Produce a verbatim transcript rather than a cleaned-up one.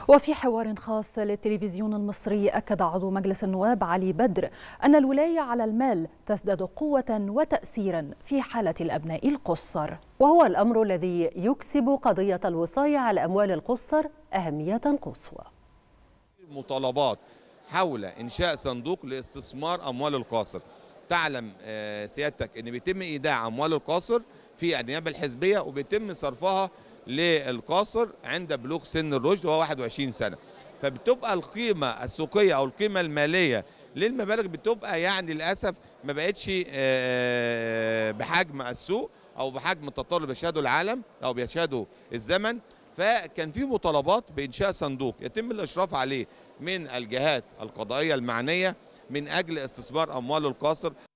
وفي حوار خاص للتلفزيون المصري أكد عضو مجلس النواب علي بدر أن الولاية على المال تزداد قوة وتأثيرا في حالة الأبناء القُصّر، وهو الأمر الذي يكسب قضية الوصاية على أموال القُصّر أهمية قصوى. مطالبات حول إنشاء صندوق لاستثمار أموال القاصر. تعلم سيادتك أن بيتم إيداع أموال القاصر في النيابة الحزبية وبيتم صرفها للقاصر عند بلوغ سن الرشد وهو واحد وعشرين سنة، فبتبقى القيمة السوقية أو القيمة المالية للمبالغ بتبقى يعني للأسف ما بقتش بحجم السوق أو بحجم التطور اللي بيشهده العالم أو بيشهده الزمن. فكان في مطالبات بإنشاء صندوق يتم الإشراف عليه من الجهات القضائية المعنية من أجل استثمار أموال القاصر.